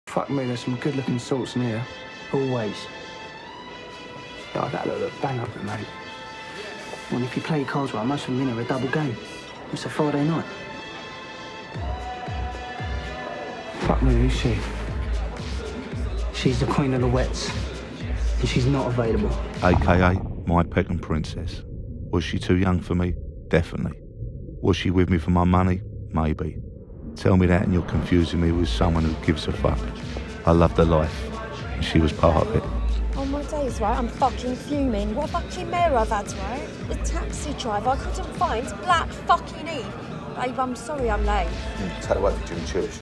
Fuck me, there's some good-looking sorts in here. Always. Oh, that look bang up there, mate. Well, if you play your cards right, most of them in are a double game. It's a Friday night. Fuck me, who's she? She's the queen of the wets, and she's not available. AKA my Peckham Princess. Was she too young for me? Definitely. Was she with me for my money? Maybe. Tell me that and you're confusing me with someone who gives a fuck. I loved her life, and she was part of it. Oh my days, right? I'm fucking fuming. What a fucking mare I've had, right? The taxi driver I couldn't find Black fucking Eve. Babe, I'm sorry I'm late. Take it away for Jimmy Church.